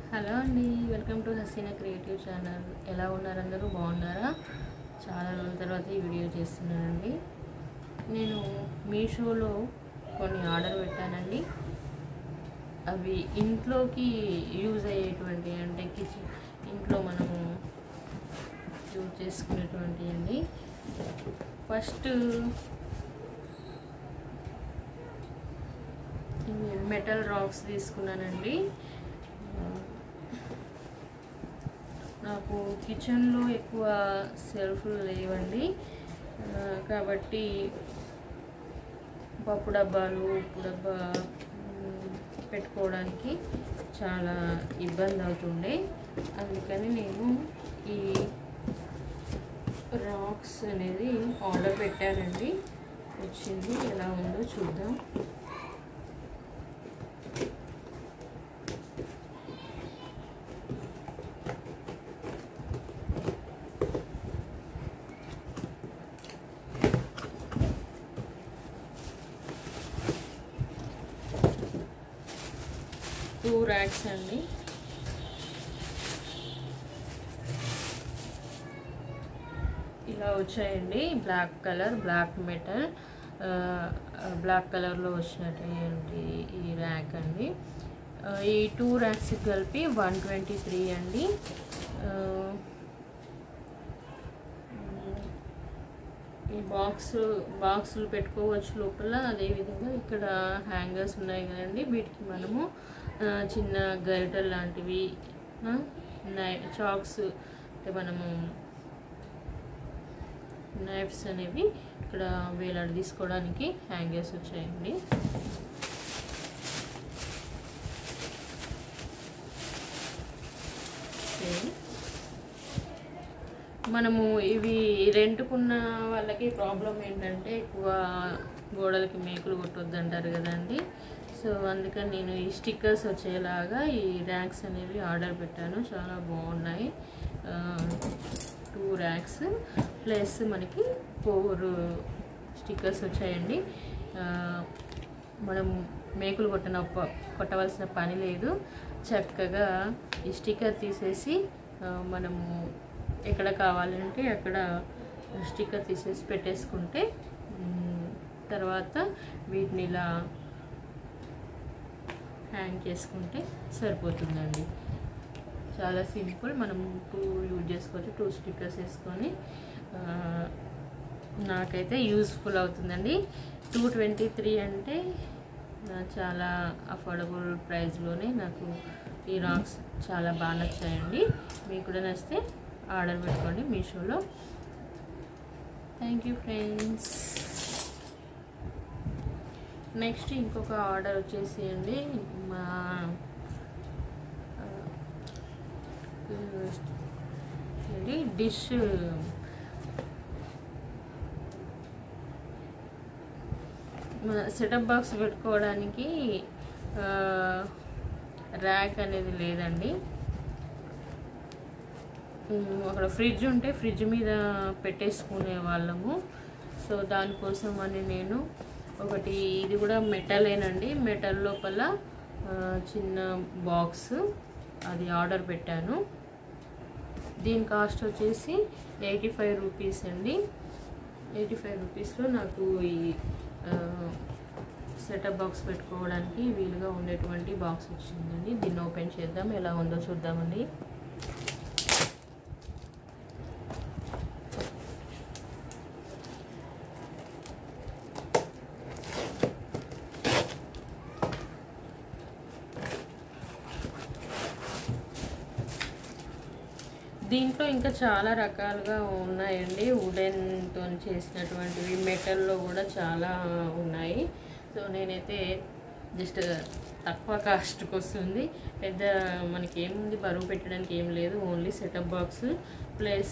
Hello అండి, welcome to Haseena creative channel. ఎలా ఉన్నారు అందరూ? బాగున్నారా? చాలా రోజుల తర్వాత ఈ వీడియో చేస్తున్నానండి. నేను మీషోలో కొన్ని ఆర్డర్ పెట్టానండి. అవి ఇంట్లోకి యూజ్ అయ్యేటువంటి, అంటే కిచెన్ ఇంట్లో మనము యూజ్ చేసుకునేటువంటి అండి. ఫస్ట్ మెటల్ రాక్స్ తీసుకున్నానండి. నాకు కిచెన్లో ఎక్కువ సెల్ఫ్లు లేవండి, కాబట్టి పప్పు డబ్బాలు, ఉప్పు డబ్బా పెట్టుకోవడానికి చాలా ఇబ్బంది అవుతుండే. అందుకని నేను ఈ రాక్స్ అనేది ఆర్డర్ పెట్టానండి. వచ్చింది, ఎలా ఉందో చూద్దాం. టూ ర్యాక్స్ అండి. ఇలా వచ్చాయండి. Black colour, black metal, black కలర్లో వచ్చినటువంటి ఈ ర్యాక్ అండి. ఈ టూ ర్యాక్స్ కలిపి 123 అండి. ఈ బాక్సులు పెట్టుకోవచ్చు లోపల. అదేవిధంగా ఇక్కడ హ్యాంగర్స్ ఉన్నాయి కదండి, వీటికి మనము చిన్న గరిటెల్ లాంటివి, చాక్స్, అంటే మనము నైఫ్స్ అనేవి ఇక్కడ వేలాడి తీసుకోవడానికి హ్యాంగర్స్ వచ్చాయండి. మనము ఇవి రెంట్కున్న వాళ్ళకి ప్రాబ్లం ఏంటంటే ఎక్కువ గోడలకి మేకులు కొట్టొద్దు అంటారు కదండి. సో అందుకని నేను ఈ స్టిక్కర్స్ వచ్చేలాగా ఈ ర్యాక్స్ అనేవి ఆర్డర్ పెట్టాను. చాలా బాగున్నాయి. 2 ర్యాక్స్ ప్లస్ మనకి 4 స్టిక్కర్స్ వచ్చాయండి. మనం మేకులు కొట్టవలసిన పని లేదు. చక్కగా ఈ స్టిక్కర్ తీసేసి మనము ఎక్కడ కావాలంటే అక్కడ స్టిక్కర్ తీసేసి పెట్టేసుకుంటే తర్వాత వీటిని ఇలా హ్యాంగ్ చేసుకుంటే సరిపోతుందండి. చాలా సింపుల్. మనం 2 యూజ్ చేసుకోవచ్చు. 2 స్టిక్కర్స్ వేసుకొని నాకైతే యూస్ఫుల్ అవుతుందండి. 223 అంటే చాలా అఫోర్డబుల్ ప్రైస్లోనే నాకు ఈ రాక్స్ చాలా బాగా నచ్చాయండి. మీకు కూడా నచ్చితే ఆర్డర్ పెట్టుకోండి మీషోలో. Thank you friends. నెక్స్ట్ ఇంకొక ఆర్డర్ వచ్చేసి అండి, మా డిష్ సెటప్ బాక్స్ పెట్టుకోవడానికి ర్యాక్ అనేది లేదండి. అక్కడ ఫ్రిడ్జ్ ఉంటే ఫ్రిడ్జ్ మీద పెట్టేసుకునే వాళ్ళము. సో దానికోసం అని నేను ఒకటి, ఇది కూడా మెటలేనండి, మెటల్ లోపల చిన్న బాక్స్ అది ఆర్డర్ పెట్టాను. దీని కాస్ట్ వచ్చేసి 85 రూపీస్ అండి. 85 రూపీస్లో నాకు ఈ సెటప్ బాక్స్ పెట్టుకోవడానికి వీలుగా ఉండేటువంటి బాక్స్ వచ్చిందండి. దీన్ని ఓపెన్ చేద్దాం, ఎలా ఉందో చూద్దామండి. దీంట్లో ఇంకా చాలా రకాలుగా ఉన్నాయండి. వుడెన్తో చేసినటువంటివి, మెటల్లో కూడా చాలా ఉన్నాయి. సో నేనైతే జస్ట్ తక్కువ కాస్ట్కి వస్తుంది. పెద్ద మనకి ఏముంది, బరువు పెట్టడానికి ఏం లేదు. ఓన్లీ సెటప్ బాక్స్ ప్లస్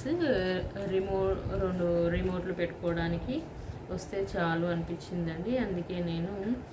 2 రిమోట్లు పెట్టుకోవడానికి వస్తే చాలు అనిపించిందండి. అందుకే నేను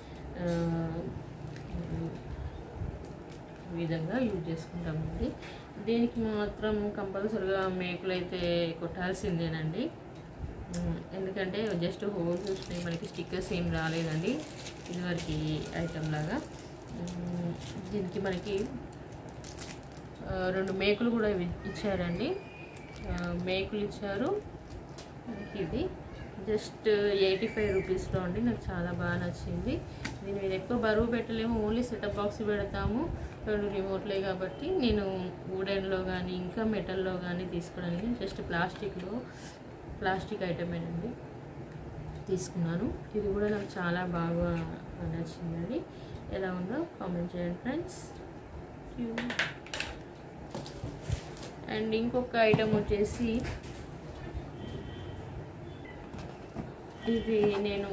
ఈ విధంగా యూజ్ చేసుకుంటామండి. దీనికి మాత్రం కంపల్సరిగా మేకులు అయితే కొట్టాల్సిందేనండి. ఎందుకంటే జస్ట్ హోల్స్ వచ్చినాయి, మనకి స్టిక్కర్స్ ఏం రాలేదండి ఇదివరకు ఐటమ్ లాగా. దీనికి మనకి 2 మేకులు కూడా ఇచ్చారండి. మేకులు ఇచ్చారు. ఇది జస్ట్ 85 రూపీస్లో అండి. నాకు చాలా బాగా నచ్చింది. దీని మీద ఎక్కువ బరువు పెట్టలేము, ఓన్లీ సెటప్ బాక్స్ పెడతాము, 2 రిమోట్లే కాబట్టి నేను వుడెన్లో కానీ ఇంకా మెటల్లో కానీ తీసుకోవడానికి జస్ట్ ప్లాస్టిక్ ఐటమేనండి తీసుకున్నాను. ఇది కూడా నాకు చాలా బాగా నచ్చిందండి. ఎలా ఉందో కామెంట్ చేయండి ఫ్రెండ్స్. అండ్ ఇంకొక ఐటమ్ వచ్చేసి ఇది నేను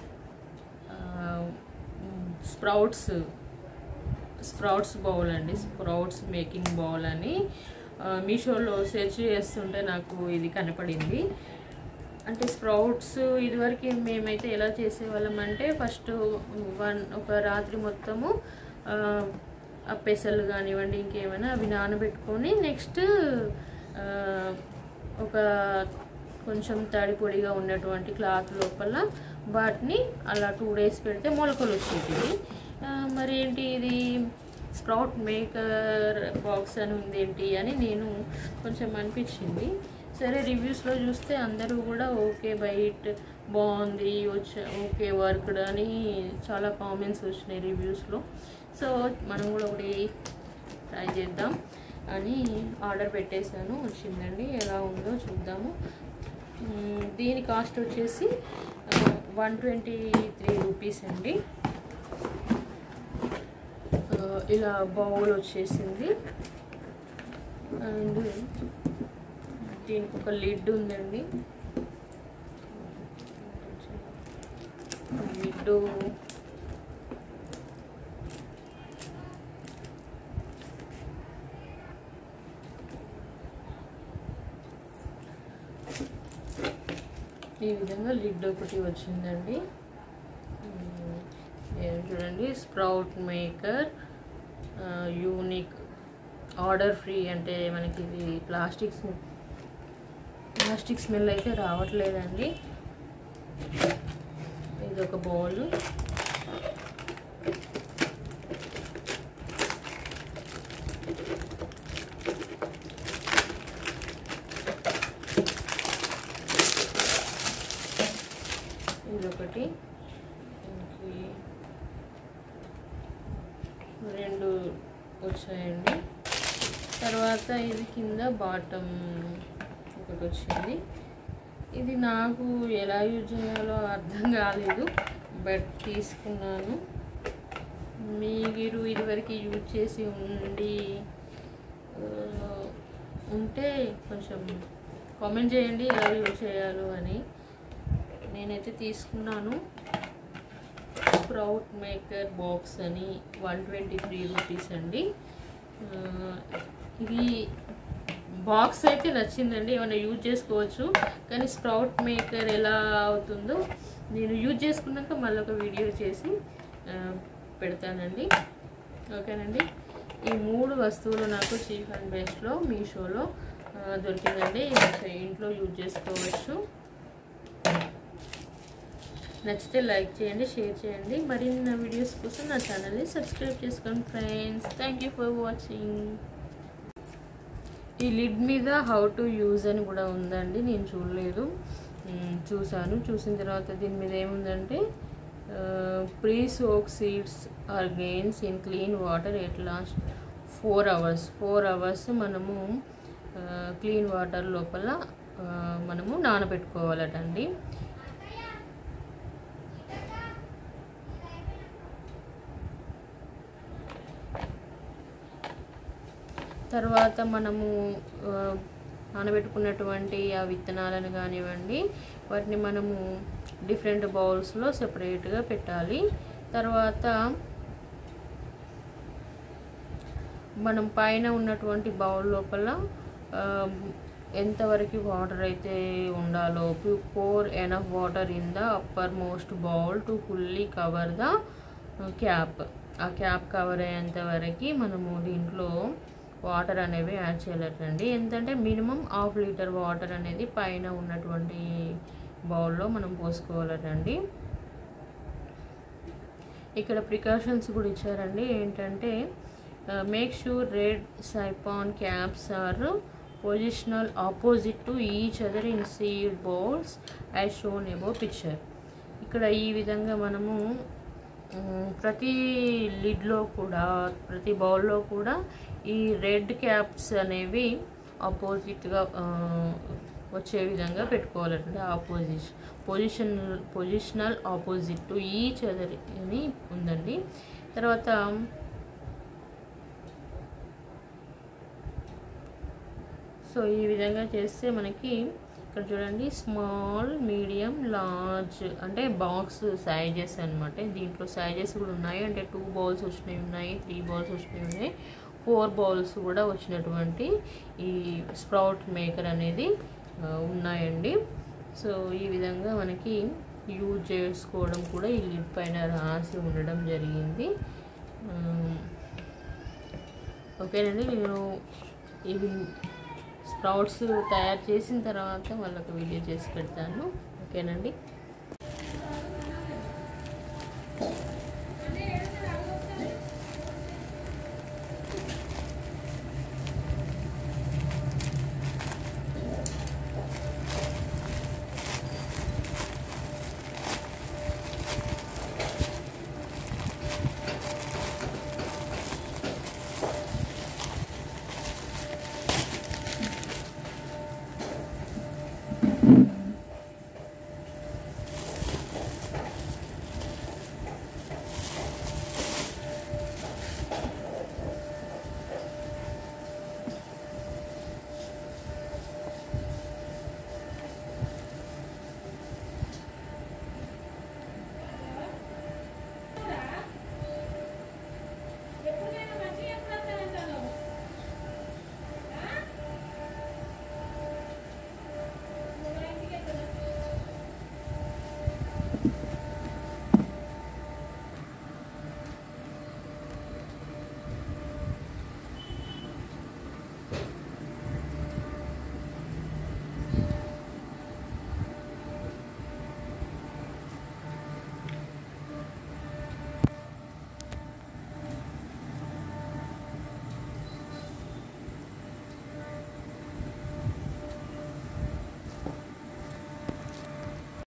స్ప్రౌట్స్ బౌల్ అండి, స్ప్రౌట్స్ మేకింగ్ బౌల్ అని మీషోలో సెర్చ్ చేస్తుంటే నాకు ఇది కనపడింది. అంటే స్ప్రౌట్స్ ఇదివరకు మేమైతే ఎలా చేసేవాళ్ళం అంటే ఫస్ట్ ఒక రాత్రి మొత్తము ఆ పెసలు కానివ్వండి ఇంకేమైనా అవి నానబెట్టుకొని నెక్స్ట్ ఒక కొంచెం తడి పొడిగా ఉన్నటువంటి క్లాత్ లోపల వాటిని అలా 2 days పెడితే మొలకలు వచ్చేటివి. మరి ఏంటి ఇది స్ప్రౌట్ మేకర్ బాక్స్ అని ఉంది ఏంటి అని నేను కొంచెం అనిపించింది. సరే రివ్యూస్లో చూస్తే అందరూ కూడా ఓకే బైట్ బాగుంది, ఓకే వర్క్డ్ అని చాలా కామెంట్స్ వచ్చినాయి రివ్యూస్లో. సో మనం కూడా ఒకటి ట్రై చేద్దాం అని ఆర్డర్ పెట్టేశాను. వచ్చిందండి, ఎలా ఉందో చూద్దాము. దీని కాస్ట్ వచ్చేసి 123 రూపీస్ అండి. ఇలా బౌల్ వచ్చేసింది. అండ్ దీనికి ఒక లిడ్ ఉందండి. లిడ్ ఈ విధంగా లిడ్ ఒకటి వచ్చిందండి. చూడండి, sprout maker unique order free అంటే మనకి ఇది ప్లాస్టిక్ స్మెల్ అయితే రావట్లేదండి. ఇది ఒక బౌల్. ఇదొకటి, 2 వచ్చాయండి. తర్వాత ఇది కింద బాటమ్ ఒకటి వచ్చింది. ఇది నాకు ఎలా యూజ్ చేయాలో అర్థం కాలేదు, బట్ తీసుకున్నాను. మీరు ఇదివరకు యూజ్ చేసి ఉంటే కొంచెం కామెంట్ చేయండి ఎలా యూజ్ చేయాలో అని. నేనైతే తీసుకున్నాను. స్ప్రౌట్ మేకర్ బాక్స్ అని 123 రూపీస్ అండి. ఇది బాక్స్ అయితే నచ్చిందండి, ఏమైనా యూజ్ చేసుకోవచ్చు. కానీ స్ప్రౌట్ మేకర్ ఎలా అవుతుందో నేను యూజ్ చేసుకున్నాక మళ్ళీ ఒక వీడియో చేసి పెడతానండి. ఓకేనండి. ఈ 3 వస్తువులు నాకు చీప్ అండ్ బెస్ట్లో మీషోలో దొరికిందండి. ఇంట్లో యూజ్ చేసుకోవచ్చు. నచ్చితే లైక్ చేయండి, షేర్ చేయండి. మరిన్ని వీడియోస్ కోసం నా ఛానల్ని సబ్స్క్రైబ్ చేసుకోండి friends. Thank you for watching. ఈ లిడ్ మీద హౌ టు యూజ్ అని కూడా ఉందండి, నేను చూడలేదు. చూసిన తర్వాత దీని మీద ఏముందంటే pre soak seeds or grains in clean water at last 4 hours. 4 hours మనము క్లీన్ వాటర్ లోపల మనము నానబెట్టుకోవాలటండి. తర్వాత మనము నానబెట్టుకున్నటువంటి ఆ విత్తనాలను కానివ్వండి వాటిని మనము డిఫరెంట్ బౌల్స్లో సెపరేట్గా పెట్టాలి. తర్వాత మనం పైన ఉన్నటువంటి బౌల్ లోపల ఎంతవరకు వాటర్ అయితే ఉండాలో pour enough water in the uppermost bowl to fully cover the cap. ఆ క్యాప్ కవర్ అయ్యేంత వరకు మనము దీంట్లో వాటర్ అనేవి యాడ్ చేయాలండి. ఎంతంటే మినిమం 1/2 లీటర్ వాటర్ అనేది పైన ఉన్నటువంటి బౌల్లో మనం పోసుకోవాలండి. ఇక్కడ ప్రికాషన్స్ కూడా ఇచ్చారండి. ఏంటంటే make sure red siphon caps are positional opposite to each other in seed balls as shown above picture. ఇక్కడ ఈ విధంగా మనము ప్రతి లిడ్లో కూడా ప్రతి బౌల్లో కూడా ఈ రెడ్ క్యాప్స్ అనేవి ఆపోజిట్గా వచ్చే విధంగా పెట్టుకోవాలంటే positional opposite to each other అని ఉందండి. తర్వాత సో ఈ విధంగా చేస్తే మనకి ఇక్కడ చూడండి స్మాల్, మీడియం, లార్జ్ అంటే బాక్స్ సైజెస్ అనమాట. దీంట్లో సైజెస్ కూడా ఉన్నాయి. అంటే 2 బౌల్స్ వచ్చినవి ఉన్నాయి, 3 బౌల్స్ వచ్చినవి ఉన్నాయి, 4 బౌల్స్ కూడా వచ్చినటువంటి ఈ స్ప్రౌట్ మేకర్ అనేది ఉన్నాయండి. సో ఈ విధంగా మనకి యూజ్ చేసుకోవడం కూడా ఈ లిడ్ పైన రాసి ఉండడం జరిగింది. ఓకేనండి, నేను ఇవి స్ప్రౌట్స్ తయారు చేసిన తర్వాత వాళ్ళకి వీడియో చేసి పెడతాను. ఓకేనండి.